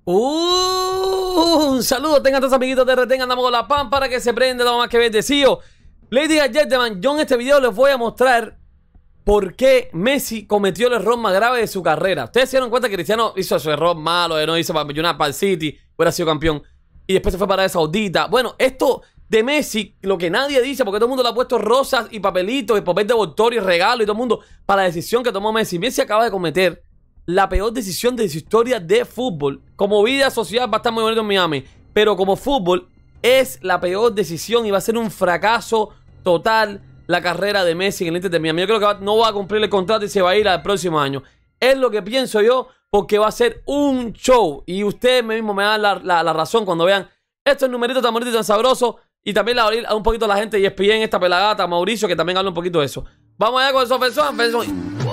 Un saludo, tengan todos amiguitos de Retén, andamos con la pan para que se prende lo más que bendecido. Ladies and gentlemen, yo en este video les voy a mostrar por qué Messi cometió el error más grave de su carrera. Ustedes se dieron cuenta que Cristiano hizo su error malo de no irse para United, para el City, hubiera sido campeón, y después se fue para Arabia Saudita. Bueno, esto de Messi, lo que nadie dice, porque todo el mundo le ha puesto rosas y papelitos y papel de envoltorio y regalo y todo el mundo para la decisión que tomó Messi. Messi acaba de cometer la peor decisión de su historia de fútbol. Como vida social va a estar muy bonito en Miami, pero como fútbol es la peor decisión y va a ser un fracaso total la carrera de Messi en el Inter de Miami. Yo creo que no va a cumplir el contrato y se va a ir al próximo año. Es lo que pienso yo, porque va a ser un show. Y ustedes mismos me dan la razón cuando vean estos numeritos tan bonitos y tan sabrosos. Y también le abrir a un poquito a la gente y ESPN, esta pelagata, Mauricio, que también habla un poquito de eso. Vamos allá con eso, personas.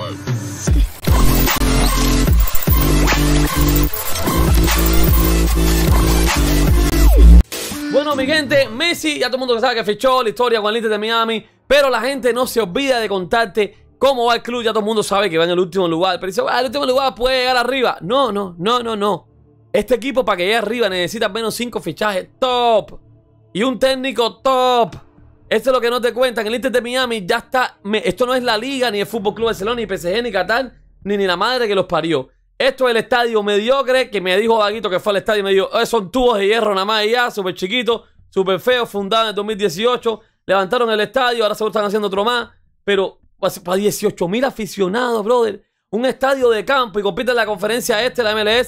Bueno, mi gente, Messi, ya todo el mundo sabe que fichó la historia con el Inter de Miami, pero la gente no se olvida de contarte cómo va el club. Ya todo el mundo sabe que va en el último lugar, pero dice, el último lugar puede llegar arriba. No. Este equipo, para que llegue arriba, necesita al menos 5 fichajes top y un técnico top. Esto es lo que no te cuentan. El Inter de Miami ya está. Esto no es la Liga, ni el Fútbol Club Barcelona, ni PSG, ni Qatar, ni la madre que los parió. Esto es el estadio mediocre que me dijo Vaguito que fue al estadio y me dijo, son tubos de hierro nada más y ya, súper chiquito, súper feo, fundado en el 2018. Levantaron el estadio, ahora seguro están haciendo otro más. Pero para 18.000 aficionados, brother. Un estadio de campo y compite en la conferencia la MLS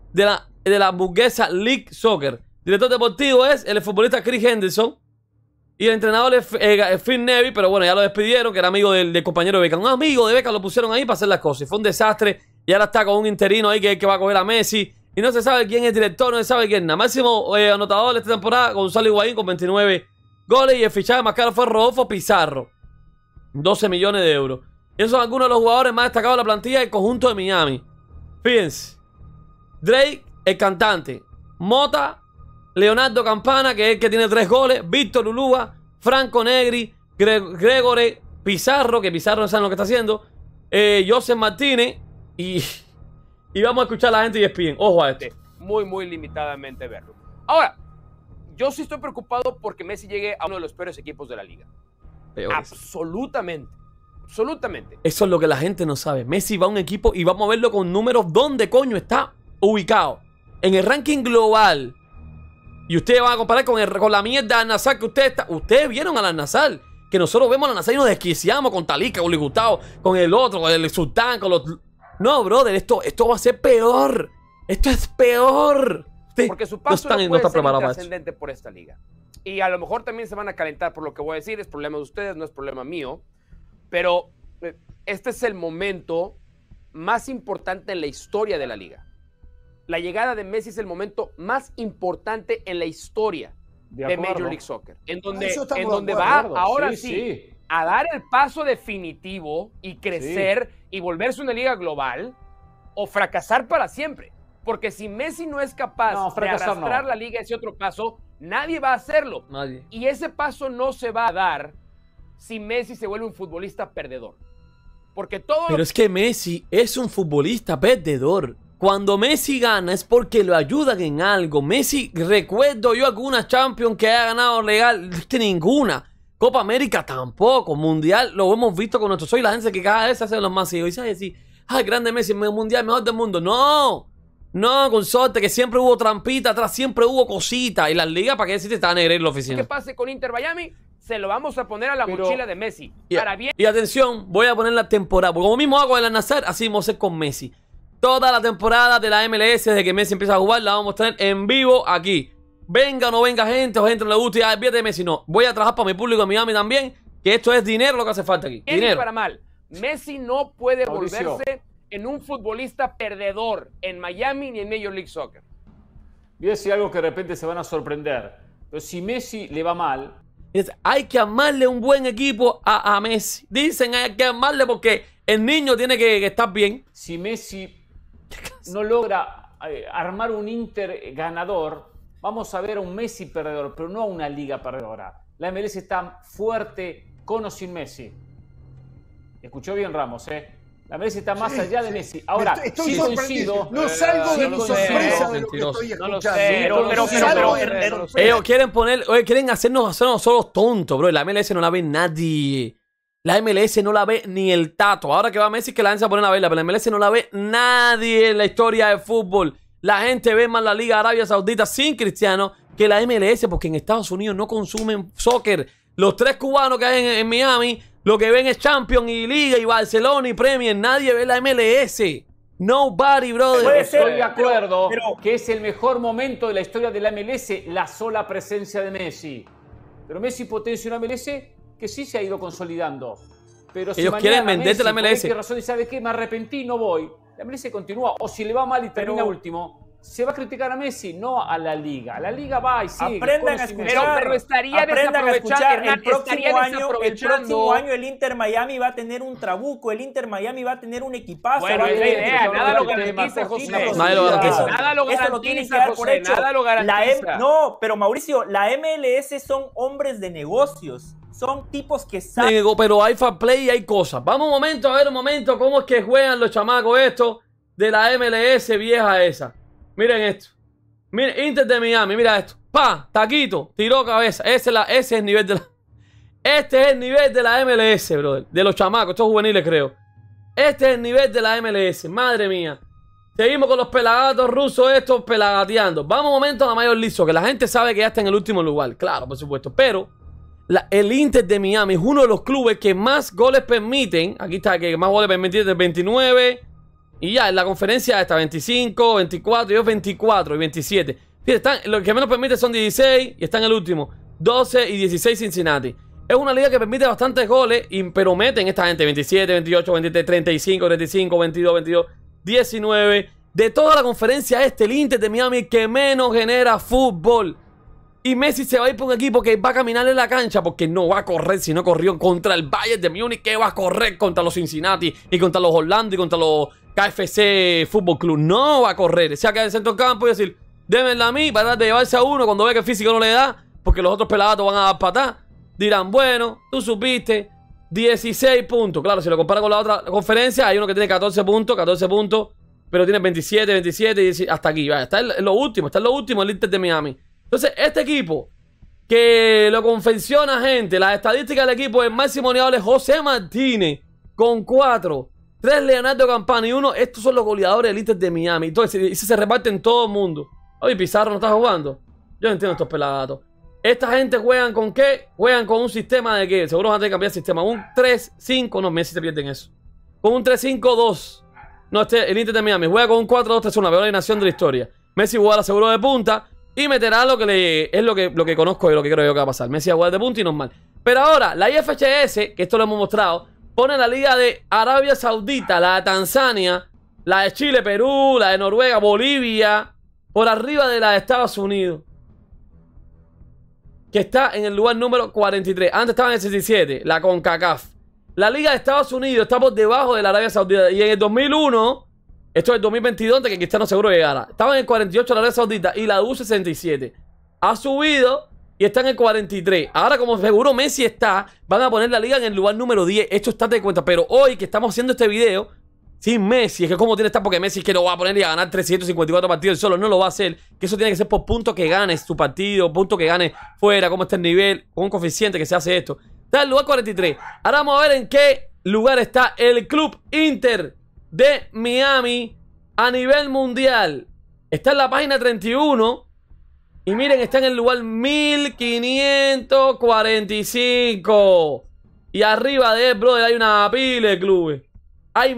de la hamburguesa League Soccer. Director deportivo es el futbolista Chris Henderson. Y el entrenador es Phil Neville, pero bueno, ya lo despidieron, que era amigo del compañero de Beckham. Un amigo de Beckham lo pusieron ahí para hacer las cosas. Y fue un desastre. Y ahora está con un interino ahí que va a coger a Messi. Y no se sabe quién es el director, no se sabe quién. Nada máximo anotador de esta temporada, Gonzalo Higuaín con 29 goles. Y el fichaje más caro fue Rodolfo Pizarro. 12 millones de euros. Y esos son algunos de los jugadores más destacados de la plantilla del conjunto de Miami. Fíjense. Drake, el cantante. Mota, Leonardo Campana, que es el que tiene 3 goles. Víctor Ulúa, Franco Negri, Gregory Pizarro, que Pizarro no sabe lo que está haciendo. Joseph Martínez. Y vamos a escuchar a la gente y ESPN. Ojo a esto. Muy limitadamente verlo. Ahora, yo sí estoy preocupado porque Messi llegue a uno de los peores equipos de la liga. Peores. Absolutamente. Eso es lo que la gente no sabe. Messi va a un equipo y vamos a verlo con números. ¿Dónde coño está ubicado? En el ranking global. Y ustedes van a comparar con la mierda de Al-Nassr que ustedes vieron a Al-Nassr. Que nosotros vemos a Al-Nassr y nos desquiciamos con Talisca, con Luis Gustavo, con el otro, con el Sultán, con los... No, brother, esto va a ser peor. Esto es peor. Porque su paso no puede ser trascendente por esta liga. Y a lo mejor también se van a calentar por lo que voy a decir. Es problema de ustedes, no es problema mío. Pero este es el momento más importante en la historia de la liga. La llegada de Messi es el momento más importante en la historia de Major League Soccer. En donde va ahora sí a dar el paso definitivo y crecer y volverse una liga global o fracasar para siempre. Porque si Messi no es capaz de arrastrar la liga ese otro paso, nadie va a hacerlo. Nadie. Y ese paso no se va a dar si Messi se vuelve un futbolista perdedor. Porque todo... Pero es que Messi es un futbolista perdedor. Cuando Messi gana es porque lo ayudan en algo. Messi, recuerdo yo alguna Champions que haya ganado legal, ninguna. Copa América tampoco. Mundial lo hemos visto con nuestros ojos y la gente que cada vez se hace los más hijos. Y sabe decir, grande Messi, mundial, mejor del mundo. No, con suerte, que siempre hubo trampita atrás, siempre hubo cositas. Y las ligas, ¿para qué decirte? Estaban en la oficina. ¿Qué pase con Inter Miami? Se lo vamos a poner a la mochila de Messi. Y atención, voy a poner la temporada. Porque como mismo hago con el Al-Nassr, así vamos a hacer con Messi. Toda la temporada de la MLS, desde que Messi empieza a jugar, la vamos a mostrar en vivo aquí. Venga o no venga gente, o gente no le guste, ya olvídate de Messi. No, voy a trabajar para mi público en Miami también, que esto es dinero lo que hace falta aquí. Bien dinero. Para mal, Messi no puede volverse en un futbolista perdedor en Miami ni en Major League Soccer. Voy a decir algo que de repente se van a sorprender. Pero si Messi le va mal... Hay que amarle un buen equipo a Messi. Dicen hay que amarle porque el niño tiene que estar bien. Si Messi no logra armar un Inter ganador, vamos a ver a un Messi perdedor, pero no a una liga perdedora. La MLS está fuerte con o sin Messi. Escuchó bien Ramos, La MLS está más allá de Messi. Ahora, estoy sí coincido. No salgo de mi sorpresa de lo que estoy escuchando. Ellos quieren hacernos solos tontos, bro. La MLS no la ve nadie. La MLS no la ve ni el tato. Ahora que va Messi, que la gente se pone a verla, pero la MLS no la ve nadie en la historia del fútbol. La gente ve más la Liga Arabia Saudita sin Cristiano que la MLS, porque en Estados Unidos no consumen soccer. Los 3 cubanos que hay en Miami, lo que ven es Champions y Liga y Barcelona y Premier. Nadie ve la MLS. Nobody, brother. Estoy de acuerdo que es el mejor momento de la historia de la MLS, la sola presencia de Messi. Pero Messi potencia una MLS que sí se ha ido consolidando. Pero si ellos quieren venderte la MLS. ¿Por qué razón? ¿Y sabe qué? Me arrepentí, no voy. La MLS continúa. O si le va mal y termina último, se va a criticar a Messi, no a la Liga. La Liga va y sigue. Aprendan a escuchar. Pero estaría desaprovechando. El próximo año el Inter Miami va a tener un trabuco. El Inter Miami va a tener un equipazo. Bueno, es la idea. Nada lo garantiza, José. Nada lo garantiza. Nada lo garantiza, José. Nada lo garantiza. No, pero Mauricio, la MLS son hombres de negocios. Son tipos que saben. Pero hay fair play y hay cosas. Vamos a ver un momento cómo es que juegan los chamacos estos de la MLS vieja esa. Miren esto. Miren, Inter de Miami, mira esto. Pa, taquito, tiró cabeza. Ese es el nivel de la... Este es el nivel de la MLS, brother. De los chamacos, estos juveniles creo. Este es el nivel de la MLS, madre mía. Seguimos con los pelagatos rusos estos pelagateando. Vamos un momento a la Major League Soccer, que la gente sabe que ya está en el último lugar. Claro, por supuesto. Pero el Inter de Miami es uno de los clubes que más goles permiten. Aquí está, que más goles permiten, de 29. Y ya, en la conferencia está 25, 24, yo 24 y 27. Fíjate, lo que menos permite son 16 y está en el último. 12 y 16 Cincinnati. Es una liga que permite bastantes goles, pero meten esta gente 27, 28, 23, 35, 35, 22, 22, 19. De toda la conferencia el Inter de Miami que menos genera fútbol. Y Messi se va a ir por un equipo que va a caminar en la cancha porque no va a correr si no corrió contra el Bayern de Múnich, que va a correr contra los Cincinnati y contra los Orlando y contra los KFC Fútbol Club. No va a correr. Se va a quedar en el centro del campo y decir, démenla a mí, para tratar de llevarse a uno cuando ve que el físico no le da, porque los otros pelagatos van a dar patada. Dirán, bueno, tú supiste, 16 puntos. Claro, si lo compara con la otra conferencia, hay uno que tiene 14 puntos, pero tiene 27, 27 y hasta aquí. Vaya, está en lo último, el Inter de Miami. Entonces, este equipo que lo confecciona gente, las estadísticas del equipo, el máximo goleador es José Martínez, con 4, 3 Leonardo Campana y 1. Estos son los goleadores del Inter de Miami. Entonces, se reparten todo el mundo. Oye, Pizarro no está jugando. Yo no entiendo estos pelagatos. Esta gente juegan con qué? Juegan con un sistema de qué? Seguro van a tener que cambiar el sistema. Un 3-5. No, Messi se pierden eso. Con un 3-5-2. No, el Inter de Miami juega con un 4-2-3-1. La peor alineación de la historia. Messi jugará seguro de punta. Y meterá lo que conozco y lo que creo yo que va a pasar. Messi va a jugar de punta y normal. Pero ahora, la IFHS, que esto lo hemos mostrado, pone la liga de Arabia Saudita, la de Tanzania, la de Chile, Perú, la de Noruega, Bolivia, por arriba de la de Estados Unidos, que está en el lugar número 43. Antes estaba en el 67, la CONCACAF. La liga de Estados Unidos está por debajo de la Arabia Saudita. Y en el 2001... Esto es el 2022, de que Cristiano seguro llegara. Estaba en el 48 la Arabia Saudita y la U67. Ha subido y está en el 43. Ahora, como seguro Messi está, van a poner la liga en el lugar número 10. Esto está de cuenta. Pero hoy que estamos haciendo este video, sin Messi, es que como tiene que estar, porque Messi es que no va a poner y a ganar 354 partidos solo, no lo va a hacer. Que eso tiene que ser por punto que ganes tu partido, punto que ganes fuera, cómo está el nivel, con un coeficiente que se hace esto. Está en el lugar 43. Ahora vamos a ver en qué lugar está el Club Inter de Miami a nivel mundial. Está en la página 31 y miren, está en el lugar 1545 y arriba de él, brother, hay una pila de clubes. Hay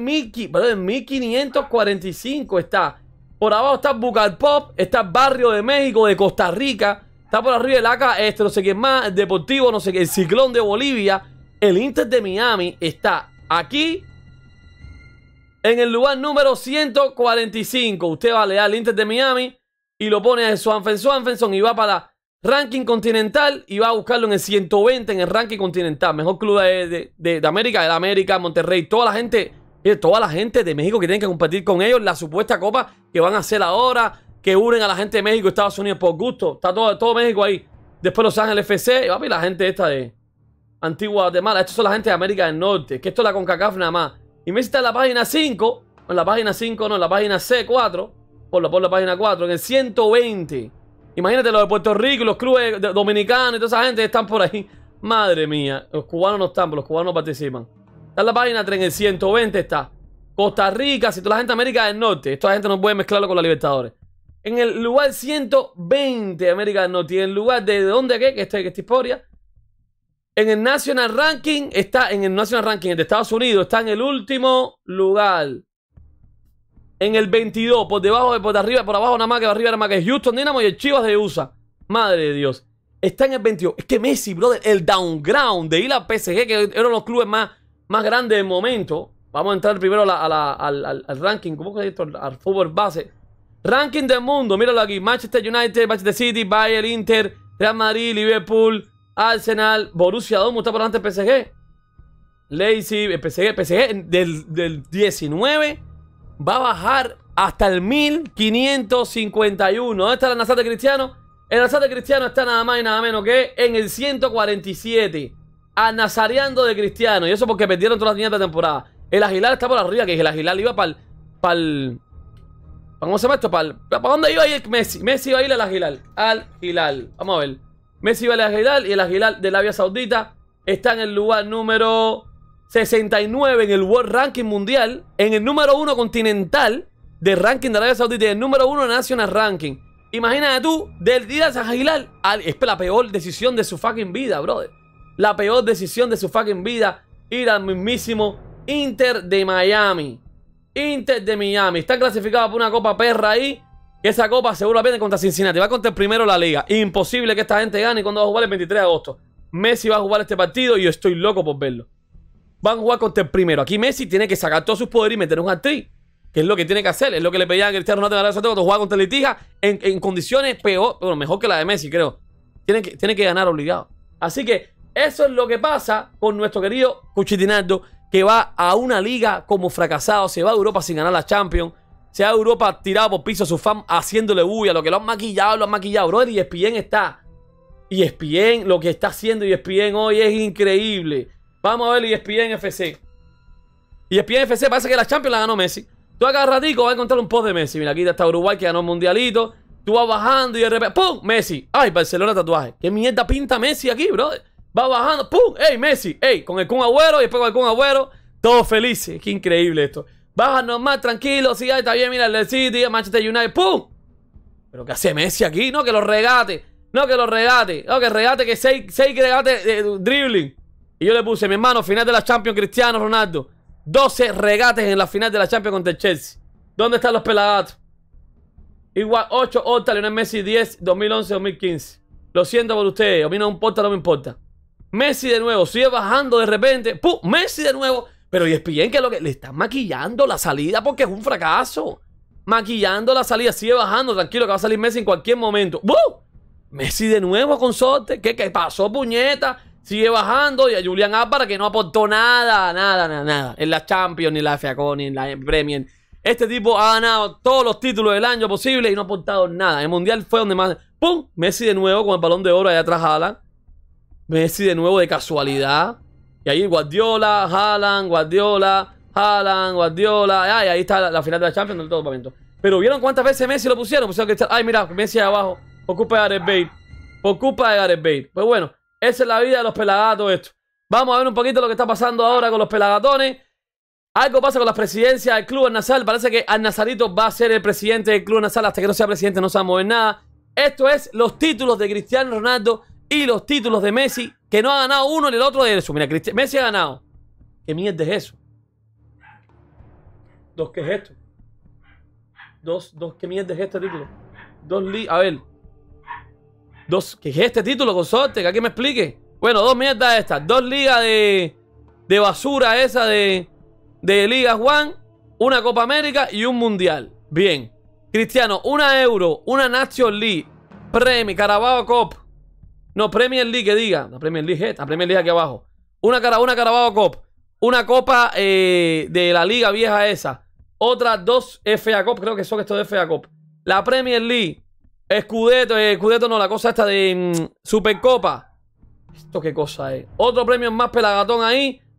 1545 está. Por abajo está Bucalpop, está el Barrio de México, de Costa Rica, está por arriba el AK, no sé quién más, el Deportivo, no sé qué, el Ciclón de Bolivia. El Inter de Miami está aquí en el lugar número 145. Usted va a leer al Inter de Miami y lo pone a Swanson y va para ranking continental y va a buscarlo en el 120 en el ranking continental. Mejor club de América, de América, Monterrey. Toda la gente de México que tienen que competir con ellos. La supuesta copa que van a hacer ahora, que unen a la gente de México y Estados Unidos por gusto. Está todo México ahí. Después Los Ángeles FC. Y la gente esta de Antigua Guatemala. Estos son la gente de América del Norte. Que esto es la CONCACAF nada más. Y Messi está en la página 5. En la página 5 no, en la página C4. Por la página 4, en el 120. Imagínate los de Puerto Rico, los clubes dominicanos y toda esa gente están por ahí. Madre mía, los cubanos no están, pero los cubanos no participan. Está en la página 3, en el 120 está. Costa Rica, si toda la gente de América del Norte. Esta gente no puede mezclarlo con la Libertadores. En el lugar 120 de América del Norte. Y en el lugar de dónde qué, que esta historia. En el National Ranking está, en el National Ranking de Estados Unidos, está en el último lugar. En el 22, por debajo, por arriba, por abajo nada más que arriba nada más que Houston Dynamo y el Chivas de USA. Madre de Dios. Está en el 22. Es que Messi, brother, el downground de ir a PSG, que eran los clubes más grandes del momento. Vamos a entrar primero al ranking. ¿Cómo que es esto? Al fútbol base. Ranking del mundo, míralo aquí. Manchester United, Manchester City, Bayern, Inter, Real Madrid, Liverpool, Arsenal, Borussia Dortmund está por delante del PSG. Leipzig, el PSG del 19 va a bajar hasta el 1551. ¿Dónde está el Al-Nassr de Cristiano? El Al-Nassr de Cristiano está nada más y nada menos que en el 147. Al-Nassriano de Cristiano. Y eso porque perdieron todas las líneas de temporada. El Al-Hilal está por arriba, que el Al-Hilal iba para el... ¿Cómo se llama esto? ¿Para dónde iba a ir Messi? Messi iba a ir al Al-Hilal. Al-Hilal. Vamos a ver. Messi iba al Al-Hilal y el Al-Hilal de Arabia Saudita está en el lugar número 69 en el World Ranking Mundial. En el número 1 continental de ranking de Arabia Saudita y el número 1 National Ranking. Imagínate tú, del día de Al-Hilal. Es la peor decisión de su fucking vida, brother. La peor decisión de su fucking vida. Ir al mismísimo Inter de Miami. Inter de Miami. Está clasificado por una copa perra ahí. Que esa copa seguro viene contra Cincinnati. Va contra el primero de la liga. Imposible que esta gente gane. Cuando va a jugar el 23 de agosto. Messi va a jugar este partido y yo estoy loco por verlo. Van a jugar contra el primero. Aquí Messi tiene que sacar todos sus poderes y meter un hat-trick. Que es lo que tiene que hacer. Es lo que le pedían a Cristiano Ronaldo cuando jugaba contra el Litija. En condiciones peor. Bueno, mejor que la de Messi, creo. Tiene que ganar obligado. Así que eso es lo que pasa con nuestro querido Cuchitinaldo. Que va a una liga como fracasado. Se va a Europa sin ganar la Champions. Se va a Europa tirado por piso a sus fans haciéndole bulla. Lo que lo han maquillado, Brother, y ESPN está. Y ESPN, lo que está haciendo ESPN hoy es increíble. Vamos a ver ESPN FC. ESPN FC parece que la Champions la ganó Messi. Tú a cada ratico vas a encontrar un post de Messi. Mira, aquí está Uruguay que ganó el mundialito. Tú vas bajando y de repente ¡pum! Messi. Ay, Barcelona tatuaje. ¿Qué mierda pinta Messi aquí, brother? Va bajando, ¡pum! ¡Ey, Messi! ¡Ey! Con el Kun Agüero y después con el Kun Agüero. Todos felices. Qué increíble esto. Baja normal, tranquilo. Sí, ahí está bien, mira, el City, el Manchester United. ¡Pum! ¿Pero qué hace Messi aquí? No, que lo regate. No, que regate, que 6 regates de dribbling. Y yo le puse, mi hermano, final de la Champions, Cristiano Ronaldo. 12 regates en la final de la Champions contra el Chelsea. ¿Dónde están los pelagatos? Igual 8 Horta, Lionel Messi 10, 2011, 2015. Lo siento por ustedes, a mí no me importa, no me importa. Messi de nuevo, sigue bajando de repente. ¡Pum! Messi de nuevo. Pero ESPN, que es lo que le están maquillando la salida porque es un fracaso. Maquillando la salida, sigue bajando, tranquilo que va a salir Messi en cualquier momento. ¡Bum! Messi de nuevo con sorte. ¿Qué pasó, puñeta? Sigue bajando. Y a Julián Álvarez que no aportó nada. En la Champions, ni en la FA Cup, ni en la Premier. Este tipo ha ganado todos los títulos del año posible y no ha aportado nada. El Mundial fue donde más... ¡Pum! Messi de nuevo con el Balón de Oro allá atrás, Haaland. Messi de nuevo de casualidad. Y ahí Guardiola, Haaland, Guardiola. Ay, ahí está la final de la Champions del todo momento. Pero ¿vieron cuántas veces Messi lo pusieron? Ay, mira, Messi abajo. Por culpa de Gareth Bale. Pues bueno, esa es la vida de los pelagatos esto. Vamos a ver un poquito lo que está pasando ahora con los pelagatones. Algo pasa con la presidencia del club Al-Nassr. Parece que Al-Nassrito va a ser el presidente del club Al-Nassr. Hasta que no sea presidente no se va a mover nada. Esto es los títulos de Cristiano Ronaldo y los títulos de Messi, que no ha ganado uno ni el otro de eso. Mira, Messi ha ganado. ¿Qué mierda es eso? ¿Qué es esto? ¿Qué mierda es este título? A ver. ¿Qué es este título, consorte? Que alguien me explique. Bueno, 2 mierdas estas. 2 ligas de basura esa de Liga One, una Copa América y un Mundial. Bien. Cristiano, una Euro, una Nation League, Carabao Cup. No, Premier League, que diga. La Premier League esta, Premier League aquí abajo. Una Carabao Cup. Una Copa de la Liga vieja esa. Otras 2 FA Cup, creo que son estos de FA Cup. La Premier League. Scudetto no, la cosa esta de Supercopa. ¿Esto qué cosa es? Otro premio más pelagatón ahí.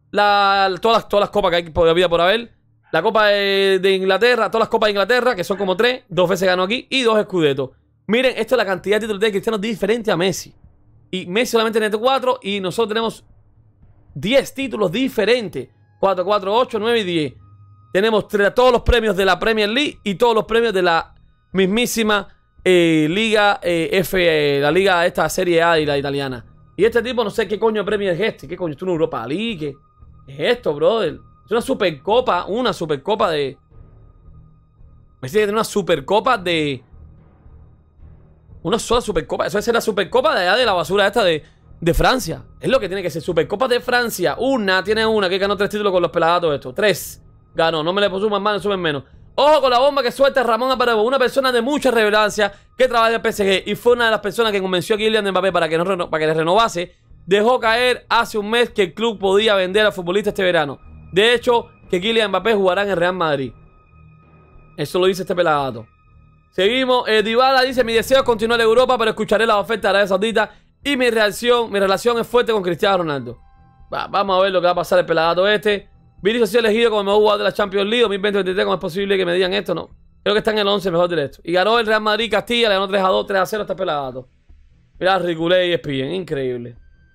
todas las copas que hay por vida por haber. La Copa de Inglaterra, todas las copas de Inglaterra, que son como 3, 2 veces ganó aquí y 2 Scudettos. Miren, esto es la cantidad de títulos de Cristiano diferente a Messi. Y Messi solamente tiene 4 y nosotros tenemos 10 títulos diferentes. 4, 4, 8, 9 y 10. Tenemos todos los premios de la Premier League y todos los premios de la mismísima Liga la Liga esta Serie A y la italiana. Y este tipo no sé qué coño premio es este. ¿Qué coño? ¿Esto es una Europa League? ¿Qué es esto, brother? Es una supercopa. Una supercopa de... Messi tiene una supercopa de... Una sola supercopa. Eso es la supercopa de allá de la basura esta de Francia. Es lo que tiene que ser. Supercopa de Francia. Tiene una que ganó 3 títulos con los pelagatos estos. 3 ganó. No me le suman más, le sumen menos. Ojo con la bomba que suelta Ramón Abreu. Una persona de mucha relevancia que trabaja en el PSG. Y fue una de las personas que convenció a Kylian Mbappé para que le renovase. Dejó caer hace un mes que el club podía vender al futbolista este verano. De hecho, que Kylian Mbappé jugará en el Real Madrid. Eso lo dice este pelagato. Seguimos. Dybala dice: mi deseo es continuar en Europa, pero escucharé la oferta de Arabia Saudita. Y mi relación es fuerte con Cristiano Ronaldo. Vamos a ver lo que va a pasar el pelagato este. Vinicius ha sido elegido como el mejor jugador de la Champions League 2023. ¿Cómo es posible que me digan esto? No. Creo que está en el 11 mejor de esto. Y ganó el Real Madrid Castilla. Le ganó 3-2, 3-0 a este pelagato. Mira, Riculé y ESPN. Increíble.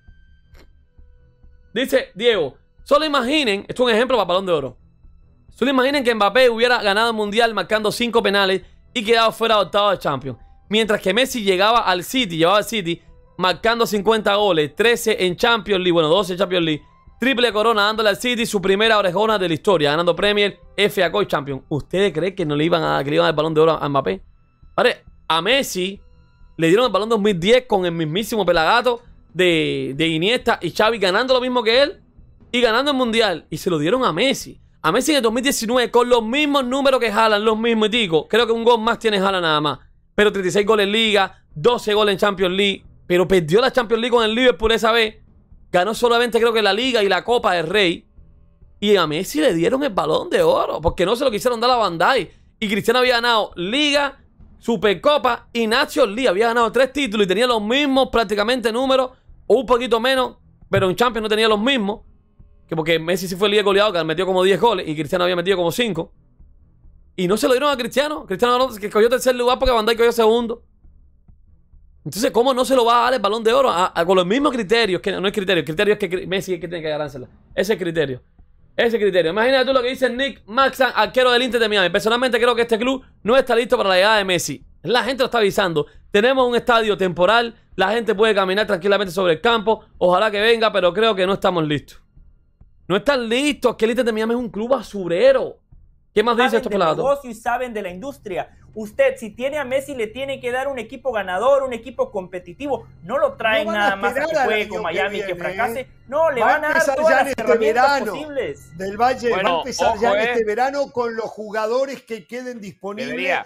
Dice Diego: solo imaginen, esto es un ejemplo para Balón de Oro. Solo imaginen que Mbappé hubiera ganado el Mundial marcando 5 penales y quedado fuera de octavos de Champions. Mientras que Messi llevaba al City marcando 50 goles, 13 en Champions League, bueno, 12 en Champions League, triple corona dándole al City su primera orejona de la historia, ganando Premier, FA Cup y Champions. ¿Ustedes creen que no le iban a dar el Balón de Oro a Mbappé? Vale, a Messi le dieron el Balón 2010 con el mismísimo pelagato de Iniesta y Xavi ganando lo mismo que él y ganando el Mundial, y se lo dieron a Messi. A Messi en el 2019 con los mismos números que Haaland, los mismos, tico. Creo que un gol más tiene Haaland nada más, pero 36 goles en Liga, 12 goles en Champions League. Pero perdió la Champions League con el Liverpool esa vez. Ganó solamente creo que la Liga y la Copa del Rey. Y a Messi le dieron el Balón de Oro porque no se lo quisieron dar a Bandai. Y Cristiano había ganado Liga, Supercopa y Nations League. Había ganado 3 títulos y tenía los mismos prácticamente números, o un poquito menos, pero en Champions no tenía los mismos. Que porque Messi sí fue el líder goleado, que metió como 10 goles y Cristiano había metido como 5. Y no se lo dieron a Cristiano. Cristiano que cogió tercer lugar porque Bandai cogió segundo. Entonces, ¿cómo no se lo va a dar el Balón de Oro? Con los mismos criterios. Que no es criterio. El criterio es que Messi es el que tiene que ganársela. Ese es el criterio. Ese criterio. Imagínate tú lo que dice Nick Maxan, arquero del Inter de Miami. Personalmente creo que este club no está listo para la llegada de Messi. La gente lo está avisando. Tenemos un estadio temporal. La gente puede caminar tranquilamente sobre el campo. Ojalá que venga, pero creo que no estamos listos. No están listos. Que el Inter de Miami es un club basurero. ¿Qué más dice esto, pelado? Saben negocio y saben de la industria. Usted, si tiene a Messi, le tiene que dar un equipo ganador, un equipo competitivo. No lo traen nada más a que juegue con Miami que fracase. No, le van a dar todas las herramientas posibles. Del Valle va a empezar ya en este verano con los jugadores que queden disponibles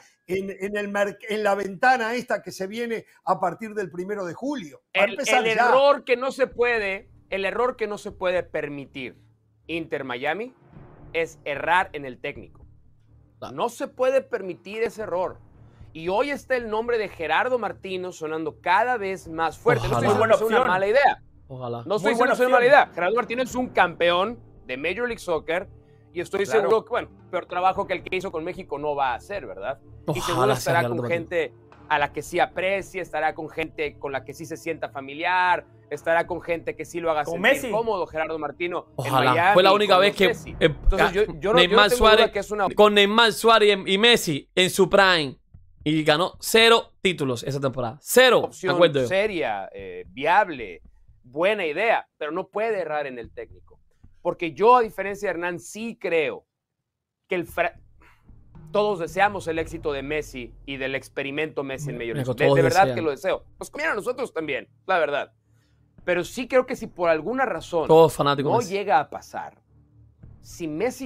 en la ventana esta que se viene a partir del 1 de julio. El error que no se puede permitir Inter Miami es errar en el técnico. No se puede permitir ese error. Y hoy está el nombre de Gerardo Martino sonando cada vez más fuerte. Ojalá. No estoy diciendo que es una mala idea. Ojalá. No estoy diciendo que es una mala idea. Gerardo Martino es un campeón de Major League Soccer y estoy seguro que, bueno, peor trabajo que el que hizo con México no va a hacer, ¿verdad? Y seguro estará con gente a la que sí aprecie, estará con gente con la que sí se sienta familiar, estará con gente que sí lo haga sentir cómodo, Gerardo Martino. Ojalá. En Miami, fue la única vez que entonces yo Neymar Suárez, que es una... con Neymar Suárez y Messi en su prime y ganó 0 títulos esa temporada. 0. Opción seria, viable, buena idea, pero no puede errar en el técnico. Porque yo, a diferencia de Hernán, sí creo que todos deseamos el éxito de Messi y del experimento Messi en Major League. De verdad que lo deseo. Pues como a nosotros también, la verdad. Pero sí creo que si por alguna razón no llega a pasar, si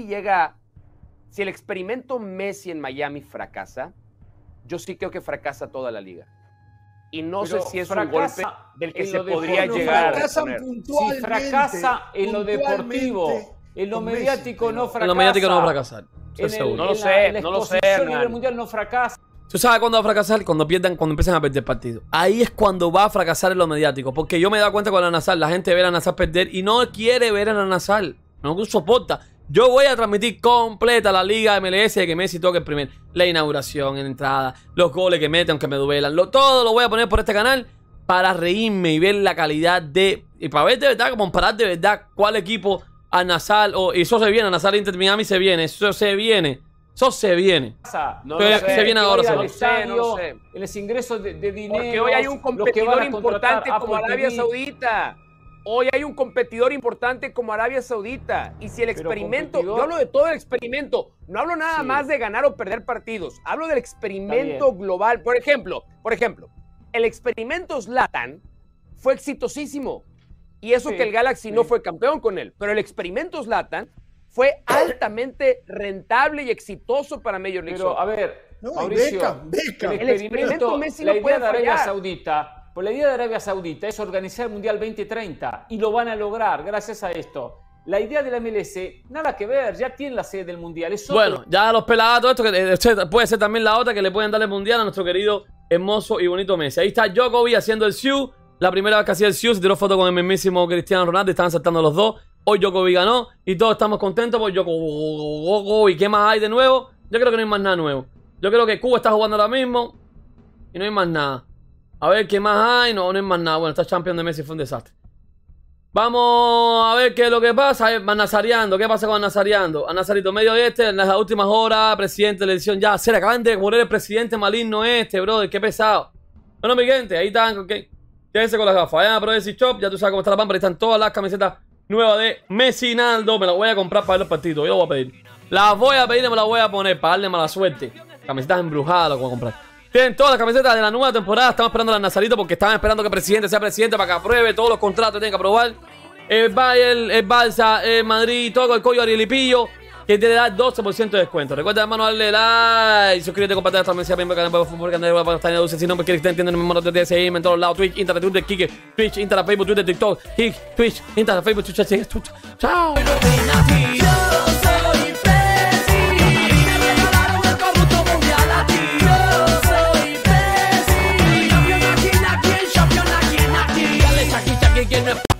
el experimento Messi en Miami fracasa, yo sí creo que fracasa toda la liga. Y no sé si es un golpe del que se podría llegar a poner. Si fracasa en lo deportivo, en lo mediático no fracasa. En lo mediático no va a fracasar. No lo sé, no lo sé. A nivel mundial no fracasa. ¿Tú sabes cuándo va a fracasar? Cuando empiezan a perder partidos. Ahí es cuando va a fracasar en lo mediático. Porque yo me he dado cuenta con Al Nassr, la gente ve a Al Nassr perder y no quiere ver a Al Nassr. No soporta. Yo voy a transmitir completa la liga MLS de que Messi toque el primer. La inauguración, en entrada, los goles que mete, aunque me duelan. Todo lo voy a poner por este canal para reírme y ver la calidad de... Y para ver de verdad, comparar de verdad cuál equipo Al Nassr... y eso se viene, Al Nassr Inter Miami se viene. Eso se viene. Eso se viene. No sé, se viene ahora. No sé. En los ingresos de dinero. Porque hoy hay un competidor importante como Arabia Saudita. Hoy hay un competidor importante como Arabia Saudita. Y si el experimento, yo hablo de todo el experimento, no hablo nada más de ganar o perder partidos, hablo del experimento global. Por ejemplo, el experimento Zlatan fue exitosísimo. Y eso que el Galaxy no fue campeón con él. Pero el experimento Zlatan fue altamente rentable y exitoso para Major League Soccer. Pero, a ver, Mauricio, el experimento Messi no puede fallar. La idea de Arabia Saudita es organizar el Mundial 2030 y lo van a lograr gracias a esto. La idea de la MLS, nada que ver, ya tiene la sede del Mundial. Bueno, ya los pelagatos, esto que puede ser también la otra que le pueden dar el Mundial a nuestro querido, hermoso y bonito Messi. Ahí está Djokovic haciendo el Siu. La primera vez que hacía el Siu, se tiró foto con el mismísimo Cristiano Ronaldo, estaban saltando los dos. Hoy Djokovic ganó y todos estamos contentos por Djokovic. ¿Qué más hay de nuevo? Yo creo que no hay más nada nuevo. Yo creo que Cuba está jugando ahora mismo y no hay más nada. A ver qué más hay. No hay más nada. Bueno, esta Champions de Messi fue un desastre. Vamos a ver qué es lo que pasa. Van Nazareando. ¿Qué pasa con Nazareando? A Nazarito medio en las últimas horas, presidente de la elección. Ya, se le acaban de morir el presidente maligno brother. Qué pesado. Bueno, mi gente, ahí están. Okay. Quédense con las gafas. Vayan a Progressive Shop. Ya tú sabes cómo está la pámpara. Ahí están todas las camisetas nuevas de Messi Naldo. Me las voy a comprar para ver los partidos. Yo lo voy a pedir. Las voy a pedir y me las voy a poner para darle mala suerte. Camisetas embrujadas lo que voy a comprar. Tienen todas las camisetas de la nueva temporada. Estamos esperando a Nazarito porque estaban esperando que el presidente sea presidente para que apruebe todos los contratos que tienen que aprobar. El Bayern, el Barça, el Madrid, todo el Coyo Arielipillo, que te da 12% de descuento. Recuerda, hermano, darle like, suscríbete, compartir esta mensaje, miembro del canal de fútbol, canal de Pantalla Dulce. Si no me quieres que te entiendan, mi hermano, te seguirme en todos lados: Twitch, Instagram, Twitter, Kike, Twitch, Instagram, Facebook, Twitter, TikTok, Kik, Twitch, Instagram, Facebook, Twitch. Chao. ¿Quién